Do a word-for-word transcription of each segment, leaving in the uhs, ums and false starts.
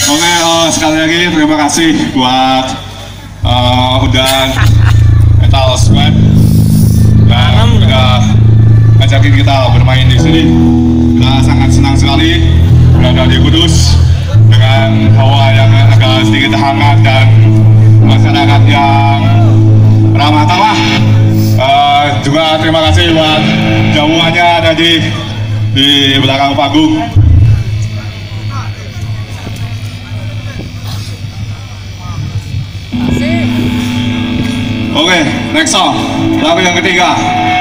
Oke, uh, sekali lagi terima kasih buat uh, udah Metal Squad yang udah ngajakin kita bermain di sini. Kita sangat senang sekali berada di Kudus dengan hawa yang agak sedikit hangat dan masyarakat yang ramah tamah. Uh, juga terima kasih buat jamuannya ada di di belakang panggung. Oke, okay, next song, lagu yang ketiga.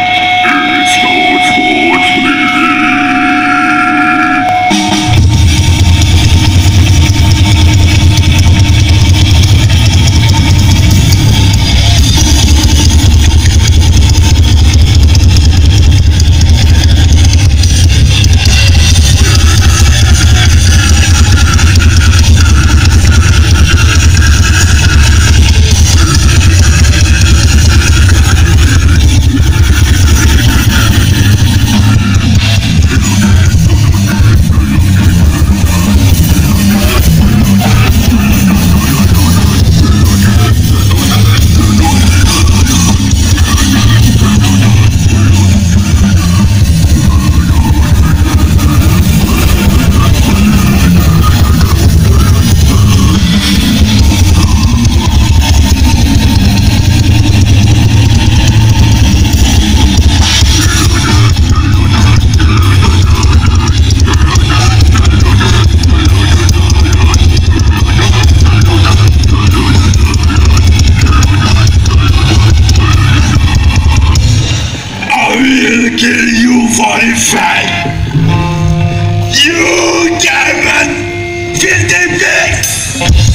Kill you for the fight. You cannot kill the pigs.